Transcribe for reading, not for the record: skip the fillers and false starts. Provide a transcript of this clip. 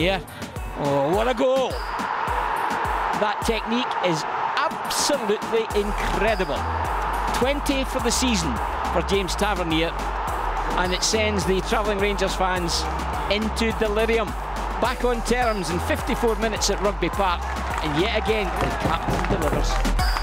Tavernier. Oh, what a goal! That technique is absolutely incredible. 20 for the season for James Tavernier, and it sends the travelling Rangers fans into delirium. Back on terms in 54 minutes at Rugby Park, and yet again the captain delivers.